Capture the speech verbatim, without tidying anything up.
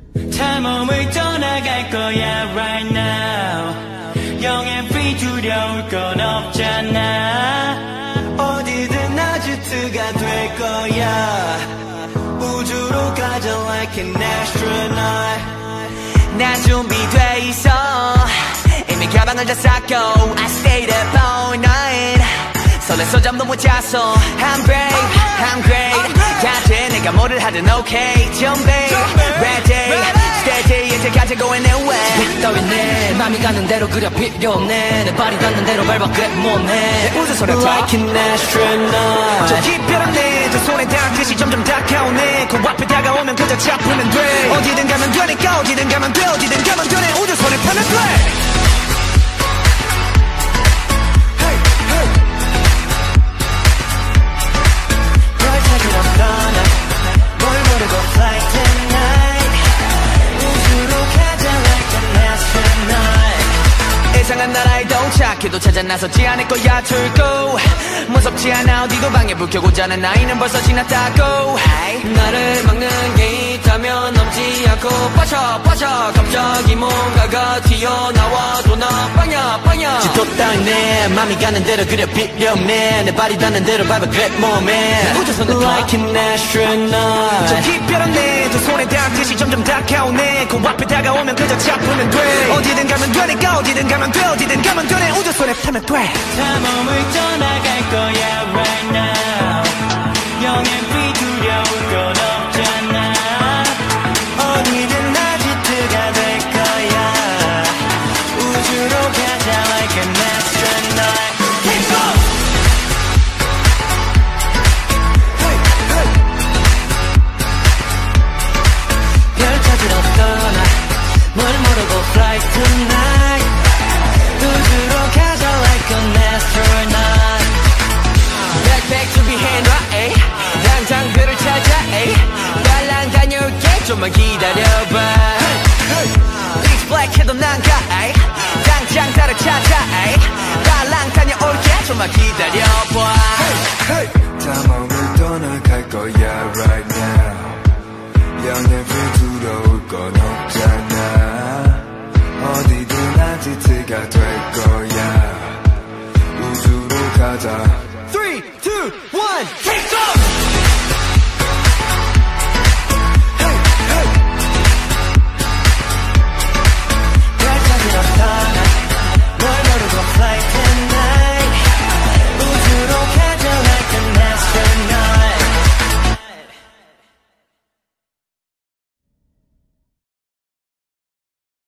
다 몸을 떠나갈 거야 right now. 영앤 free 두려울 건 없잖아. 어디든 아지트가 될 거야. 우주로 가자 like an astronaut. 난 준비돼 있어. 이미 가방을 다 쌌고 I stayed up all night. 설레서 잠도 못 잤어. I'm brave, I'm great. 같아 내가 뭐를 하든 okay. 준비, ready, steady. 이제 가자고 내 way. 따윈 내 맘이 가는 대로 그려 필요 없네. 내 발이 닿는 대로 밟아 그래 못내. 내 우주선에 like an astronaut. 저 기별한 내 두 손에 닿듯이 점점 다가오네. 그 앞에 다가오면 그저 잡으면 돼. 어디든 가면 되니까 어디든 가면 돼. 어디든 가면 돼. 내 우주선에 타면 돼. 이상한 나라에 도착해도 찾아 나서지 않을 거야 tur고. 무섭지 않아 어디도 방에 불 켜고 자는 나이는 벌써 지났다고. 나를 막는 게 있다면 넘지 않고 빠져 빠져. 갑자기 뭔가가 튀어나와 도나 빵야 빵야. 지도 따윈 내 맘이 가는 대로 그려 필요 없네. 내 발이 닿는 대로 밟아 그래 몸에. Like an astronaut. 저 기별한 내 두 손에 닿듯이 점점 다가오네. 그 앞에 다가오면 그저 잡으면 돼. 어디든 가면 되니까 어디든 가면 돼. 어디든 가면 돼. 내 우주선에 타면 돼. 다 몸을 떠나갈 거야 right now. 영앤 free 두려울 건 없잖아. 어디든 아지트가 될 거야. 우주로 가자 like an astronaut. Keep up! 별 찾으러 떠나 뭘 모르고 fly tonight. 우주로 가자 like an astronaut. Backpack 준비 hand right. 당장 별을 찾아. 달랑 다녀올게 좀만 기다려봐. It's black 해도 난 가. 당장 나를 찾아. 달랑 다녀올게 좀만 기다려봐. 다 몸을 떠나갈 거야 right now.